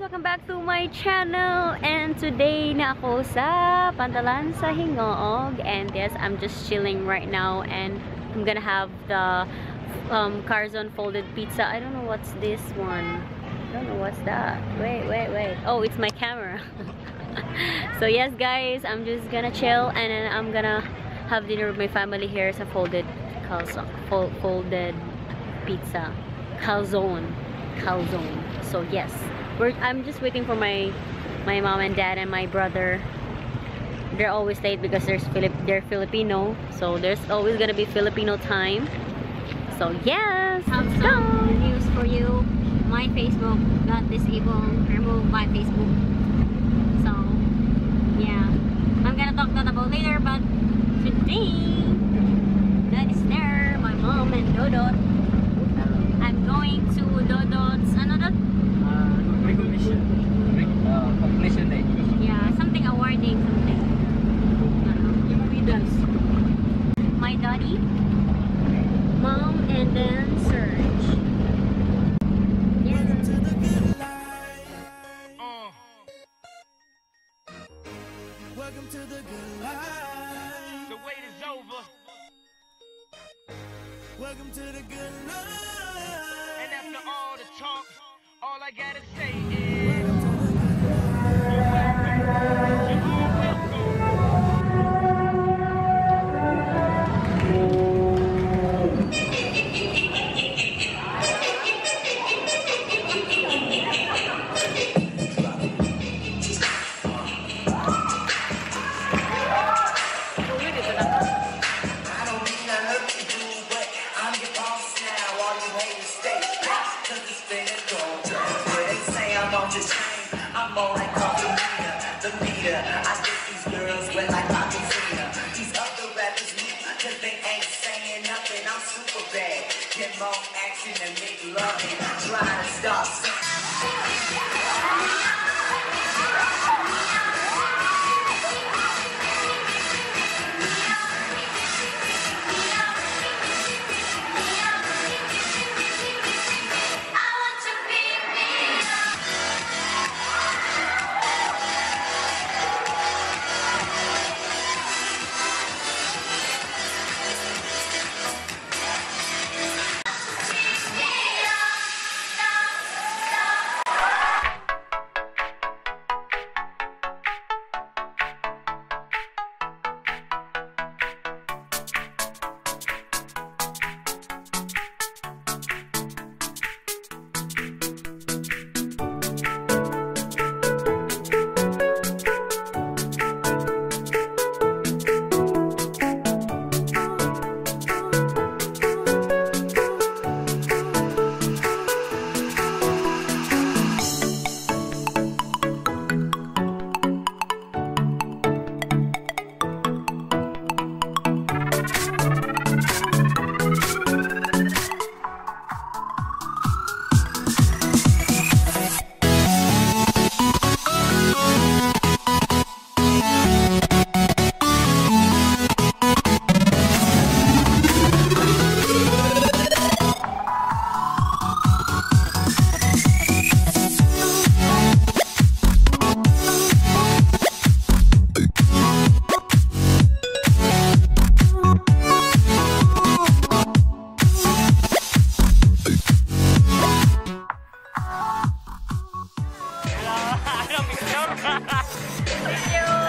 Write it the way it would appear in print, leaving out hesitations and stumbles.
Welcome back to my channel. And today na ako sa Pantalan sa Hingoog. And yes, I'm just chilling right now. And I'm gonna have the Carzon folded pizza. I don't know what's this one. I don't know what's that. Wait. Oh, it's my camera. So yes guys, I'm just gonna chill. And then I'm gonna have dinner with my family here sa folded folded pizza. Calzone. So yes, I'm just waiting for my mom and dad and my brother. They're always late because they're Filipino, so there's always gonna be Filipino time. So yes, Have some news for you. My Facebook got disabled, removed by Facebook. So yeah, I'm gonna talk that about later. But today, that is there. My mom and Dodot. I'm going to Dodot's another recognition day. yeah, something awarding something. My daddy, mom, and then Serge. Yes. Welcome to the good life. The wait is over. Welcome to the good life. And after all the talk, all I gotta say is I'm more like Carmelina, the leader. I get these girls wet like Aquafina. These other rappers weak, cause they ain't saying nothing. I'm super bad, get more action and make love and try to stop I don't mean to.